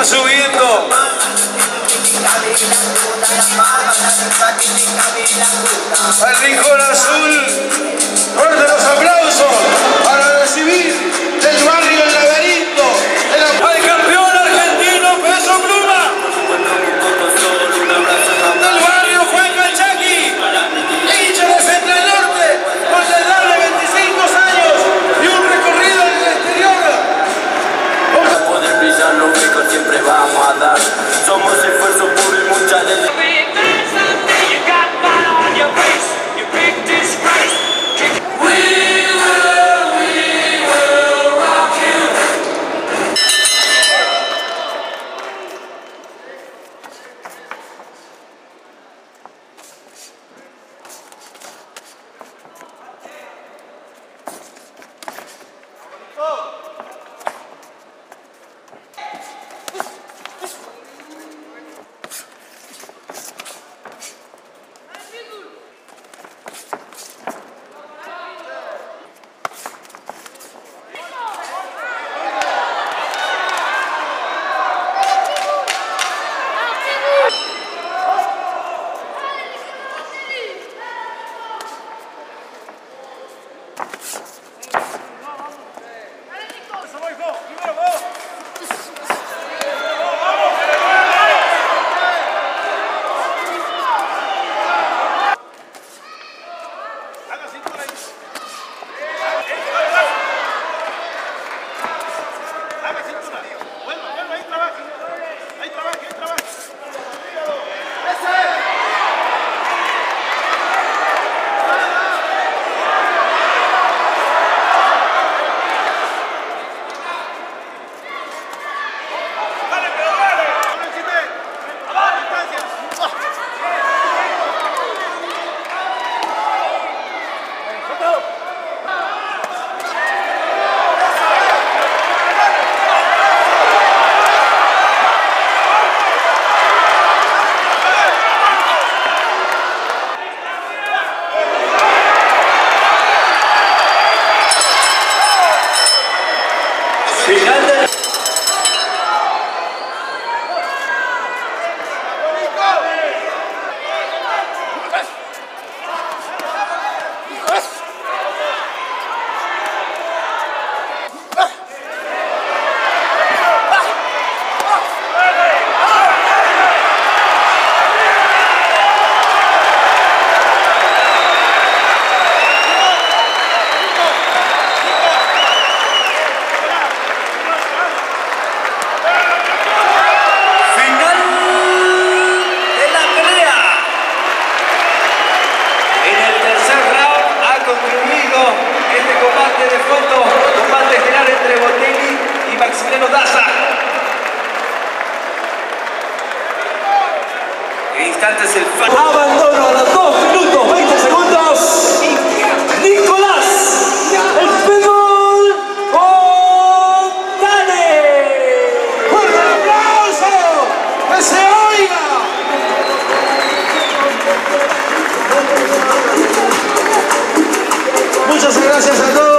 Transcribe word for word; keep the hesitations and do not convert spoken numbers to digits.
subiendo. Al rincón azul. Fuerte los aplausos para recibir del barrio El Laberinto al campeón argentino Peso Pluma. Del barrio Juan Calchaqui, hincha de Central Norte, con la edad de veinticinco años y un recorrido en el exterior. Para poder brillar los ricos siempre vamos a dar. Somos esfuerzo puro y mucha dedicación. Instantes el abandono a los dos minutos veinte segundos. Nicolás el Pitbull González. ¡Fuerte el aplauso! ¡Que se oiga! Muchas gracias a todos.